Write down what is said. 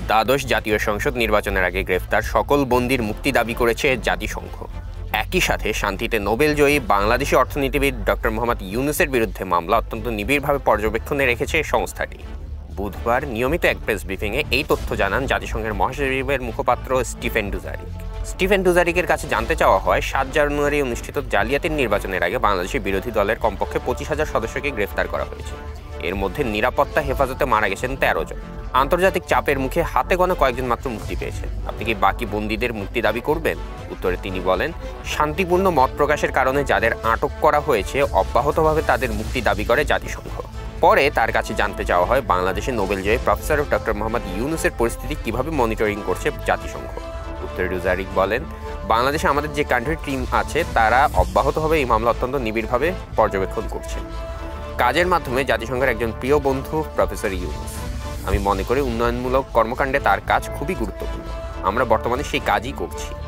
দ্বাদশ জাতীয় সংসদ নির্বাচনের আগে গ্রেফতার সকল বন্দীর মুক্তি দাবি করেছে জাতিসংঘ। একই সাথে শান্তিতে নোবেলজয়ী বাংলাদেশি অর্থনীতিবিদ ডক্টর মোহাম্মদ ইউনূসের বিরুদ্ধে মামলা অত্যন্ত নিবিড়ভাবে পর্যবেক্ষণে রেখেছে সংস্থাটি। বুধবার নিয়মিত এক প্রেস ব্রিফিংয়ে এই তথ্য জানান জাতিসংঘের মহাসচিবের মুখপাত্র স্টিফেন ডুজারিকের কাছে জানতে চাওয়া হয় 7 জানুয়ারি অনুষ্ঠিত জালিয়াতির নির্বাচনের আগে বাংলাদেশের বিরোধী দলের কমপক্ষে 25,000 সদস্যকে গ্রেফতার করা হয়েছে। এর মধ্যে নিরাপত্তা হেফাজতে মারা গেছেন 13 জন। আন্তর্জাতিক চাপের মুখে হাতে গোনা কয়েকজন মাত্র মুক্তি পেয়েছেন। আপনি কি বাকি বন্দীদের মুক্তি দাবি করবেন? উত্তরে তিনি বলেন, শান্তিপূর্ণ মত প্রকাশের কারণে যাদের আটক করা হয়েছে অব্যাহতভাবে তাদের মুক্তি দাবি করে জাতিসংঘ। পরে তার কাছে জানতে চাওয়া হয় বাংলাদেশে নোবেলজয়ী প্রফেসর ডক্টর মোহাম্মদ ইউনূসের পরিস্থিতি কিভাবে মনিটরিং করছে জাতিসংঘ। উত্তরে ডুজারিক বলেন, বাংলাদেশে আমাদের যে কান্ট্রি টিম আছে তারা অব্যাহতভাবে এই মামলা অত্যন্ত নিবিড়ভাবে পর্যবেক্ষণ করছে। কাজের মাধ্যমে জাতিসংঘের একজন প্রিয় বন্ধু প্রফেসর ইউনূস। আমি মনে করি উন্নয়নমূলক কর্মকাণ্ডে তার কাজ খুবই গুরুত্বপূর্ণ। আমরা বর্তমানে সেই কাজই করছি।